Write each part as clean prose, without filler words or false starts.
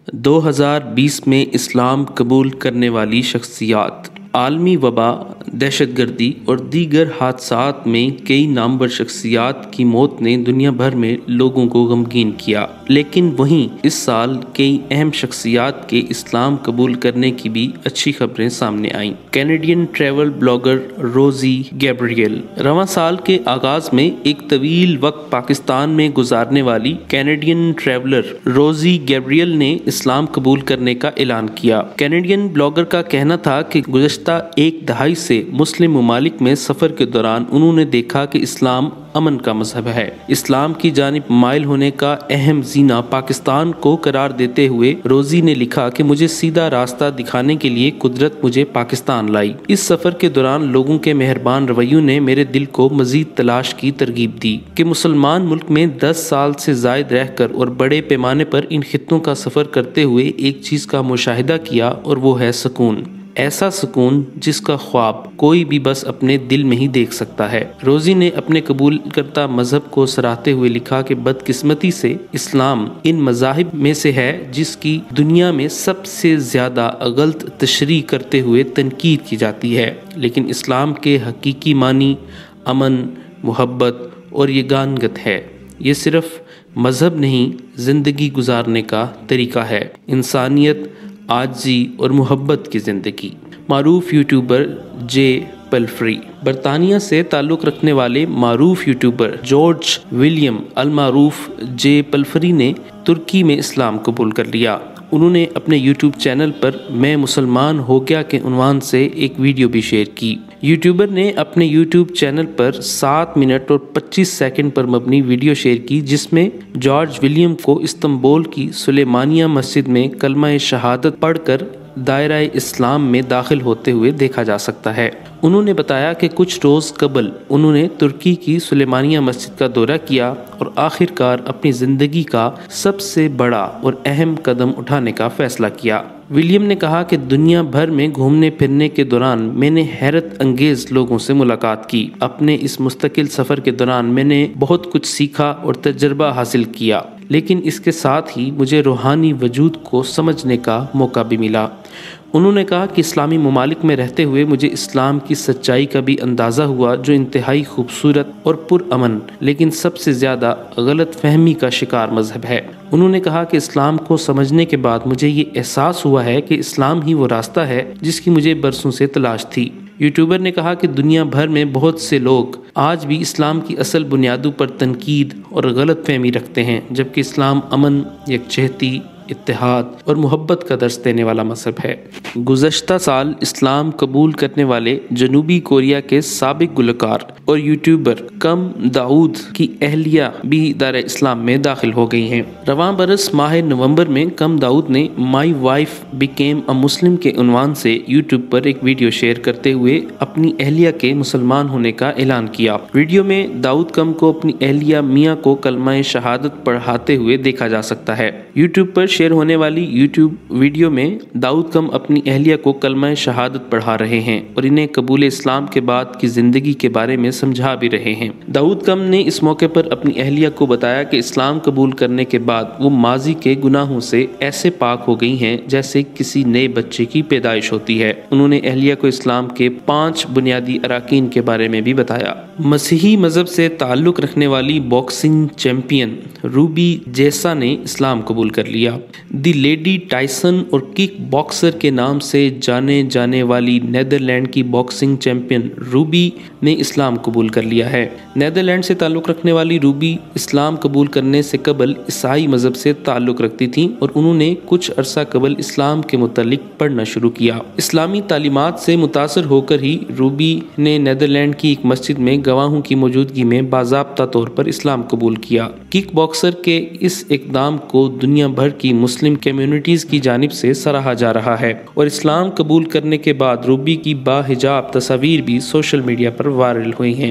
2020 میں اسلام قبول کرنے والی شخصیات۔ عالمی وبا، دہشت گردی اور دیگر حادثات میں کئی نامور شخصیات کی موت نے دنیا بھر میں لوگوں کو غمگین کیا، لیکن وہیں اس سال کئی اہم شخصیات کے اسلام قبول کرنے کی بھی اچھی خبریں سامنے آئیں۔ Canadian travel blogger Rosie Gabriel. رواں سال کے آغاز میں ایک طویل وقت پاکستان میں گزارنے والی کینیڈین ٹریولر روزی گیبریل نے اسلام قبول کرنے کا اعلان کیا۔ کینیڈین بلاگر کا کہنا تھا کہ گزشتہ ایک دہائی سے مسلم ممالک میں سفر کے دوران انہوں نے دیکھا کہ اسلام امن کا مذہب ہے۔ اسلام کی جانب مائل ہونے کا اہم زینہ پاکستان کو قرار دیتے ہوئے روزی نے لکھا کہ مجھے سیدھا راستہ دکھانے کے لیے قدرت مجھے پاکستان لائی۔ اس سفر کے دوران لوگوں کے مہربان رویوں نے میرے دل کو مزید تلاش کی ترغیب دی کہ مسلمان ملک میں 10 سال سے زائد رہ کر اور بڑے پیمانے پر ان خطوں کا سفر کرتے ہوئے ایک چیز کا مشاہدہ کیا، اور وہ ہے سکون۔ ایسا سکون جس کا خواب کوئی بھی بس اپنے دل میں ہی دیکھ سکتا ہے۔ روزی نے اپنے قبول کردہ مذہب کو سراہتے ہوئے لکھا کہ بدقسمتی سے اسلام ان مذاہب میں سے ہے جس کی دنیا میں سب سے زیادہ غلط تشریح کرتے ہوئے تنقید کی جاتی ہے، لیکن اسلام کے حقیقی معنی امن، محبت اور یگانگت ہے۔ یہ صرف مذہب نہیں، زندگی گزارنے کا طریقہ ہے، انسانیت، عاجزی اور محبت کی زندگی۔ معروف یوٹیوبر جے پلفری۔ برطانیہ سے تعلق رکھنے والے معروف یوٹیوبر جارج ولیم المعروف جے پلفری نے ترکی میں اسلام قبول کر لیا۔ انہوں نے اپنے یوٹیوب چینل پر میں مسلمان ہو گیا کے عنوان سے ایک ویڈیو بھی شیئر کی۔ یوٹیوبر نے اپنے یوٹیوب چینل پر 7 منٹ اور 25 سیکنڈ پر مبنی ویڈیو شیئر کی، جس میں جارج ولیم کو استنبول کی سلیمانیہ مسجد میں کلمہ شہادت پڑھ کر دائرہ اسلام میں داخل ہوتے ہوئے دیکھا جا سکتا ہے۔ انہوں نے بتایا کہ کچھ روز قبل انہوں نے ترکی کی سلیمانیہ مسجد کا دورہ کیا اور آخر کار اپنی زندگی کا سب سے بڑا اور اہم قدم اٹھانے کا فیصلہ کیا۔ ولیم نے کہا کہ دنیا بھر میں گھومنے پھرنے کے دوران میں نے حیرت انگیز لوگوں سے ملاقات کی۔ اپنے اس مستقل سفر کے دوران میں نے بہت کچھ سیکھا اور تجربہ حاصل کیا، لیکن اس کے ساتھ ہی مجھے روحانی وجود کو سمجھنے کا موقع بھی ملا۔ انہوں نے کہا کہ اسلامی ممالک میں رہتے ہوئے مجھے اسلام کی سچائی کا بھی اندازہ ہوا، جو انتہائی خوبصورت اور پرامن لیکن سب سے زیادہ غلط فہمی کا شکار مذہب ہے۔ انہوں نے کہا کہ اسلام کو سمجھنے کے بعد مجھے یہ احساس ہوا ہے کہ اسلام ہی وہ راستہ ہے جس کی مجھے برسوں سے تلاش تھی۔ یوٹیوبر نے کہا کہ دنیا بھر میں بہت سے لوگ آج بھی اسلام کی اصل بنیادوں پر تنقید اور غلط فہمی رکھتے ہیں، جبکہ اسلام امن، یکجہتی، اتحاد اور محبت کا درس دینے والا مذہب ہے۔ گزشتہ سال اسلام قبول کرنے والے جنوبی کوریا کے سابق گلوکار اور یوٹیوبر کم داؤد کی اہلیہ بھی دائرہ اسلام میں داخل ہو گئی ہیں۔ رواں برس ماہ نومبر میں کم داؤد نے مائی وائف بیکیم اے مسلم کے عنوان سے یوٹیوب پر ایک ویڈیو شیئر کرتے ہوئے اپنی اہلیہ کے مسلمان ہونے کا اعلان کیا۔ ویڈیو میں داؤد کم کو اپنی اہلیہ میاں کو کلمہ شہادت پڑھاتے ہوئے دیکھا جا سکتا ہے۔ یوٹیوب پر شیئر ہونے والی یوٹیوب ویڈیو میں داؤد کم اپنی اہلیہ کو کلمہ شہادت پڑھا رہے ہیں اور انہیں قبول اسلام کے بعد کی زندگی کے بارے میں سمجھا بھی رہے ہیں۔ داؤد کم نے اس موقع پر اپنی اہلیہ کو بتایا کہ اسلام قبول کرنے کے بعد وہ ماضی کے گناہوں سے ایسے پاک ہو گئی ہیں جیسے کسی نئے بچے کی پیدائش ہوتی ہے۔ انہوں نے اہلیہ کو اسلام کے 5 بنیادی اراکین کے بارے میں بھی بتایا۔ مسیحی مذہب سے تعلق رکھنے والی باکسنگ چیمپئن روبی جیسا نے اسلام قبول کر لیا۔ دی لیڈی ٹائسن اور کک باکسر کے نام سے جانے جانے والی نیدرلینڈ کی باکسنگ چیمپئن روبی نے اسلام قبول کر لیا ہے۔ نیدرلینڈ سے تعلق رکھنے والی روبی اسلام قبول کرنے سے قبل عیسائی مذہب سے تعلق رکھتی تھیں اور انہوں نے کچھ عرصہ قبل اسلام کے متعلق پڑھنا شروع کیا۔ اسلامی تعلیمات سے متاثر ہو کر ہی روبی نے نیدرلینڈ کی ایک مسجد میں گواہوں کی موجودگی میں باضابطہ طور پر اسلام قبول کیا۔ کک باکسر کے اس اقدام کو دنیا بھر کی مسلم کمیونٹیز کی جانب سے سراہا جا رہا ہے اور اسلام قبول کرنے کے بعد روبی کی باحجاب تصاویر بھی سوشل میڈیا پر وائرل ہوئی ہیں۔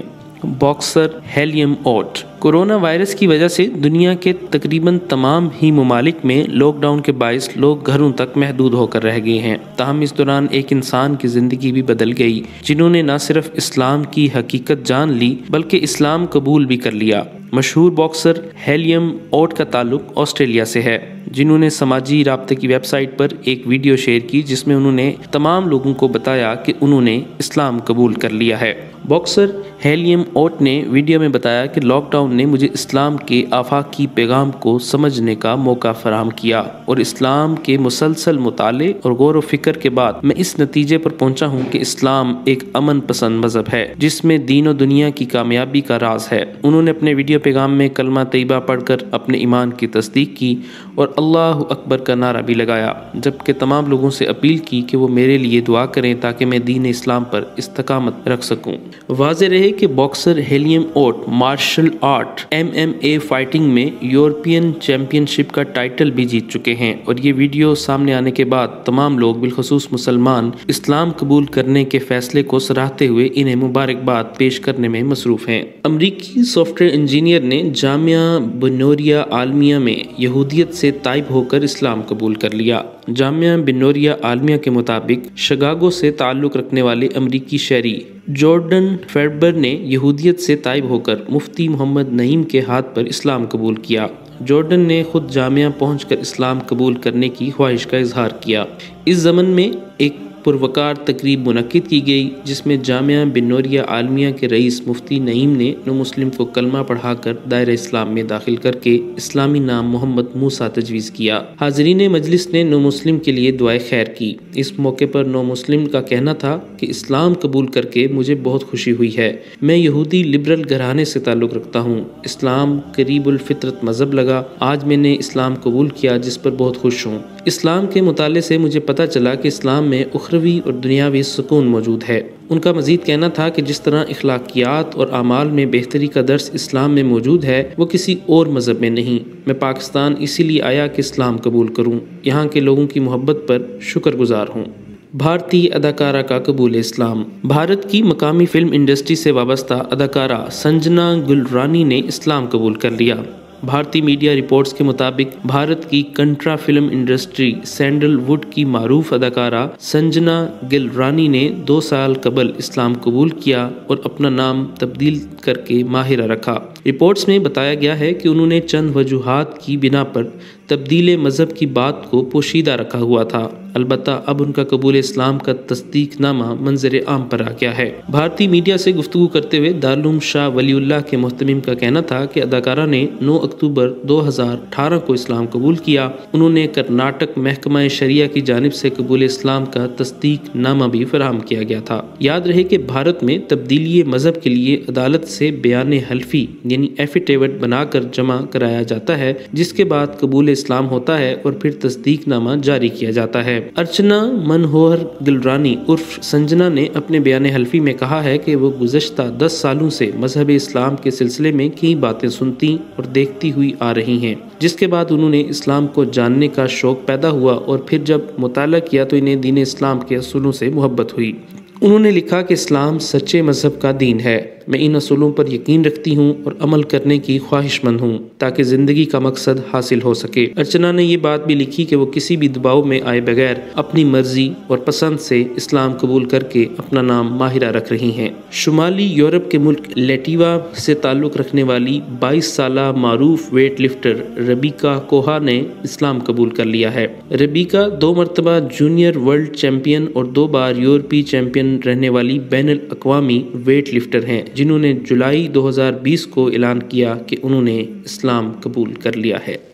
باکسر ہیلیم اوٹ۔ کورونا وائرس کی وجہ سے دنیا کے تقریباً تمام ہی ممالک میں لاک ڈاؤن کے باعث لوگ گھروں تک محدود ہو کر رہ گئے ہیں، تاہم اس دوران ایک انسان کی زندگی بھی بدل گئی جنہوں نے نہ صرف اسلام کی حقیقت جان لی بلکہ اسلام قبول بھی کر لیا۔ مشہور باکسر ہیلیم اوٹ کا تعلق آسٹریلیا سے ہے، جنہوں نے سماجی رابطے کی ویب سائٹ پر ایک ویڈیو شیئر کی جس میں انہوں نے تمام لوگوں کو بتایا کہ انہوں نے اسلام قبول کر لیا ہے۔ باکسر ہیلیم اوٹ نے ویڈیو میں بتایا کہ لاک ڈاؤن نے مجھے اسلام کے آفاقی پیغام کو سمجھنے کا موقع فراہم کیا اور اسلام کے مسلسل مطالعے اور غور و فکر کے بعد میں اس نتیجے پر پہنچا ہوں کہ اسلام ایک امن پسند مذہب ہے جس میں دین و دنیا کی کامیابی کا راز ہے۔ انہوں نے اپنے ویڈیو پیغام میں کلمہ طیبہ پڑھ کر اپنے ایمان کی تصدیق کی اور اللہ اکبر کا نعرہ بھی لگایا، جبکہ تمام لوگوں سے اپیل کی کہ وہ میرے لیے دعا کریں تاکہ میں دین اسلام پر استقامت رکھ سکوں۔ واضح رہے کہ باکسر ہیلیم اوٹ مارشل آرٹ MMA فائٹنگ میں یورپین چیمپئن شپ کا ٹائٹل بھی جیت چکے ہیں، اور یہ ویڈیو سامنے آنے کے بعد تمام لوگ بالخصوص مسلمان اسلام قبول کرنے کے فیصلے کو سراہتے ہوئے انہیں مبارکباد پیش کرنے میں مصروف ہیں۔ امریکی سافٹ ویئر انجینئر نے جامعہ بنوریا عالمیہ میں یہودیت سے تائب ہو کر اسلام قبول کر لیا۔ جامعہ بنوریا عالمیہ کے مطابق شکاگو سے تعلق رکھنے والے امریکی شہری جارڈن فیڈبر نے یہودیت سے تائب ہو کر مفتی محمد نعیم کے ہاتھ پر اسلام قبول کیا۔ جارڈن نے خود جامعہ پہنچ کر اسلام قبول کرنے کی خواہش کا اظہار کیا۔ اس ضمن میں ایک پروقار تقریب منعقد کی گئی جس میں جامعہ بنوریا عالمیہ کے رئیس مفتی نعیم نے نو مسلم کو کلمہ پڑھا کر دائرہ اسلام میں داخل کر کے اسلامی نام محمد موسیٰ تجویز کیا۔ حاضرین مجلس نے نو مسلم کے لیے دعائے خیر کی۔ اس موقع پر نو مسلم کا کہنا تھا کہ اسلام قبول کر کے مجھے بہت خوشی ہوئی ہے۔ میں یہودی لبرل گھرانے سے تعلق رکھتا ہوں۔ اسلام قریب الفطرت مذہب لگا۔ آج میں نے اسلام قبول کیا جس پر بہت خوش ہوں۔ اسلام کے مطالعے سے مجھے پتہ چلا کہ اسلام میں اخروی اور دنیاوی سکون موجود ہے۔ ان کا مزید کہنا تھا کہ جس طرح اخلاقیات اور اعمال میں بہتری کا درس اسلام میں موجود ہے وہ کسی اور مذہب میں نہیں۔ میں پاکستان اسی لیے آیا کہ اسلام قبول کروں، یہاں کے لوگوں کی محبت پر شکر گزار ہوں۔ بھارتی اداکارہ کا قبول اسلام۔ بھارت کی مقامی فلم انڈسٹری سے وابستہ اداکارہ سنجنا گلرانی نے اسلام قبول کر لیا۔ بھارتی میڈیا رپورٹس کے مطابق بھارت کی Kannada film industry Sandalwood کی معروف اداکارہ سنجنا گلرانی نے 2 سال قبل اسلام قبول کیا اور اپنا نام تبدیل کر کے ماہرہ رکھا۔ رپورٹس میں بتایا گیا ہے کہ انہوں نے چند وجوہات کی بنا پر تبدیل مذہب کی بات کو پوشیدہ رکھا ہوا تھا، البتہ اب ان کا قبول اسلام کا تصدیق نامہ منظر عام پر آ گیا ہے۔ بھارتی میڈیا سے گفتگو کرتے ہوئے دارالعلوم شاہ ولی اللہ کے محتمم کا کہنا تھا کہ اداکارہ نے 9 اکتوبر 2018 کو اسلام قبول کیا۔ انہوں نے کرناٹک محکمہ شریعہ کی جانب سے قبول اسلام کا تصدیق نامہ بھی فراہم کیا گیا تھا۔ یاد رہے کہ بھارت میں تبدیلی مذہب کے لیے عدالت سے بیان حلفی یعنی ایفیڈیوٹ بنا کر جمع کرایا جاتا ہے، جس کے بعد قبول اسلام ہوتا ہے اور پھر تصدیق نامہ جاری کیا جاتا ہے۔ ارچنا منوہر گلرانی عرف سنجنا نے اپنے بیان حلفی میں کہا ہے کہ وہ گزشتہ 10 سالوں سے مذہب اسلام کے سلسلے میں کئی باتیں سنتی اور دیکھتی ہوئی آ رہی ہیں، جس کے بعد انہوں نے اسلام کو جاننے کا شوق پیدا ہوا اور پھر جب مطالعہ کیا تو انہیں دین اسلام کے اصولوں سے محبت ہوئی۔ انہوں نے لکھا کہ اسلام سچے مذہب کا دین ہے۔ میں ان اصولوں پر یقین رکھتی ہوں اور عمل کرنے کی خواہش مند ہوں تاکہ زندگی کا مقصد حاصل ہو سکے۔ ارچنا نے یہ بات بھی لکھی کہ وہ کسی بھی دباؤ میں آئے بغیر اپنی مرضی اور پسند سے اسلام قبول کر کے اپنا نام ماہرہ رکھ رہی ہیں۔ شمالی یورپ کے ملک لیٹوا سے تعلق رکھنے والی 22 سالہ معروف ویٹ لفٹر ربیکا کوہا نے اسلام قبول کر لیا ہے۔ ربیکا 2 مرتبہ جونیئر ورلڈ چیمپئن اور 2 بار یورپی چیمپئن رہنے والی بین الاقوامی ویٹ لفٹر ہیں، جنہوں نے جولائی 2020 کو اعلان کیا کہ انہوں نے اسلام قبول کر لیا ہے۔